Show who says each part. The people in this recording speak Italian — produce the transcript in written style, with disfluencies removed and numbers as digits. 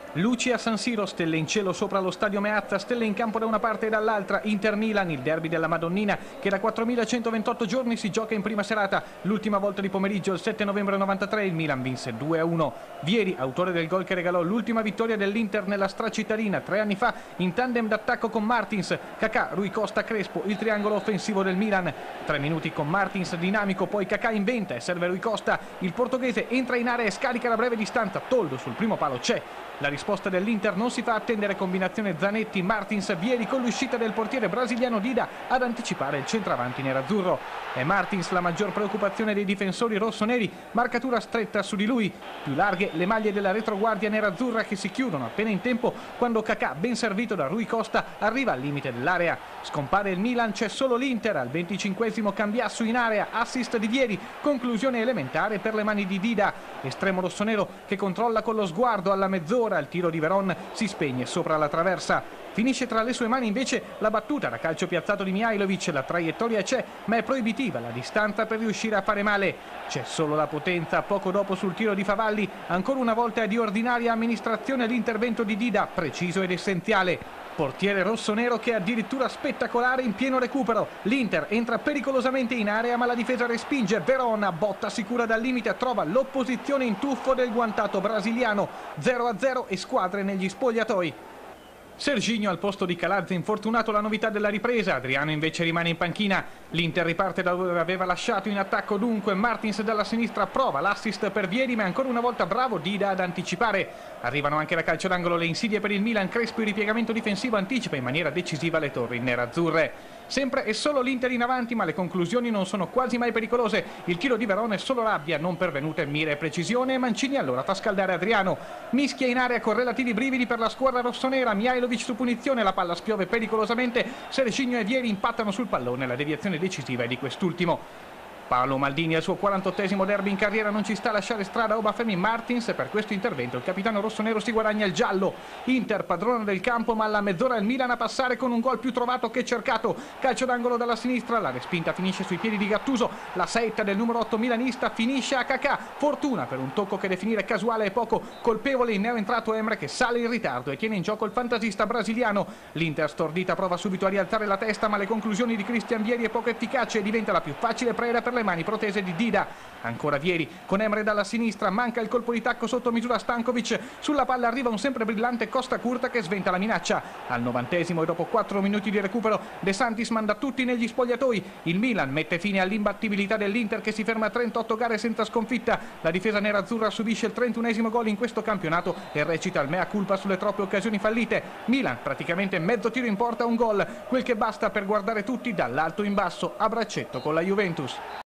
Speaker 1: Luci a San Siro, stelle in cielo sopra lo stadio Meazza, stelle in campo da una parte e dall'altra. Inter-Milan, il derby della Madonnina che da 4128 giorni si gioca in prima serata. L'ultima volta di pomeriggio, il 7 novembre 93, il Milan vinse 2-1. Vieri, autore del gol che regalò l'ultima vittoria dell'Inter nella stracittadina 3 anni fa, in tandem d'attacco con Martins, Kaká, Rui Costa, Crespo, il triangolo offensivo del Milan. 3 minuti con Martins dinamico, poi Kaká inventa e serve Rui Costa. Il portoghese entra in area e scarica da breve distanza. Toldo sul primo palo c'è. La risposta dell'Inter non si fa attendere, combinazione Zanetti-Martins-Vieri con l'uscita del portiere brasiliano Dida ad anticipare il centravanti nerazzurro. È Martins la maggior preoccupazione dei difensori rossoneri, marcatura stretta su di lui. Più larghe le maglie della retroguardia nerazzurra che si chiudono appena in tempo quando Kaká, ben servito da Rui Costa, arriva al limite dell'area. Scompare il Milan, c'è solo l'Inter. Al 25esimo Cambiasso in area, assist di Vieri, conclusione elementare per le mani di Dida. Estremo rossonero che controlla con lo sguardo alla mezz'ora. Il tiro di Veron si spegne sopra la traversa. Finisce tra le sue mani invece la battuta da calcio piazzato di Mihajlovic. La traiettoria c'è, ma è proibitiva la distanza per riuscire a fare male. C'è solo la potenza. Poco dopo sul tiro di Favalli, ancora una volta è di ordinaria amministrazione l'intervento di Dida, preciso ed essenziale. Portiere rossonero che è addirittura spettacolare in pieno recupero. L'Inter entra pericolosamente in area ma la difesa respinge. Verona, botta sicura dal limite, trova l'opposizione in tuffo del guantato brasiliano. 0-0 e squadre negli spogliatoi. Serginho al posto di Calazze, infortunato, la novità della ripresa. Adriano invece rimane in panchina. L'Inter riparte da dove aveva lasciato in attacco dunque. Martins dalla sinistra prova l'assist per Vieri, ma ancora una volta bravo Dida ad anticipare. Arrivano anche da calcio d'angolo le insidie per il Milan. Crespo, il ripiegamento difensivo, anticipa in maniera decisiva le torri nerazzurre. Sempre e solo l'Inter in avanti, ma le conclusioni non sono quasi mai pericolose. Il tiro di Verona è solo rabbia, non pervenuta in mira e precisione, e Mancini allora fa scaldare Adriano. Mischia in area con relativi brividi per la squadra rossonera. Mihajlovic su punizione, la palla spiove pericolosamente. Serginho e Vieri impattano sul pallone, la deviazione decisiva è di quest'ultimo. Paolo Maldini al suo 48esimo derby in carriera non ci sta a lasciare strada a Obafemi Martins e per questo intervento il capitano rossonero si guadagna il giallo. Inter padrona del campo, ma alla mezz'ora il Milan a passare con un gol più trovato che cercato. Calcio d'angolo dalla sinistra, la respinta finisce sui piedi di Gattuso. La saetta del numero 8 milanista finisce a Kaká. Fortuna per un tocco che definire casuale è poco. Colpevole il neoentrato Emre che sale in ritardo e tiene in gioco il fantasista brasiliano. L'Inter stordita prova subito a rialzare la testa, ma le conclusioni di Christian Vieri è poco efficace e diventa la più facile preda per le mani protese di Dida. Ancora Vieri con Emre dalla sinistra, manca il colpo di tacco sotto misura Stankovic. Sulla palla arriva un sempre brillante Costa Curta che sventa la minaccia. Al 90esimo e dopo 4 minuti di recupero De Santis manda tutti negli spogliatoi. Il Milan mette fine all'imbattibilità dell'Inter che si ferma a 38 gare senza sconfitta. La difesa nerazzurra subisce il 31esimo gol in questo campionato e recita il mea culpa sulle troppe occasioni fallite. Milan praticamente mezzo tiro in porta, un gol, quel che basta per guardare tutti dall'alto in basso a braccetto con la Juventus.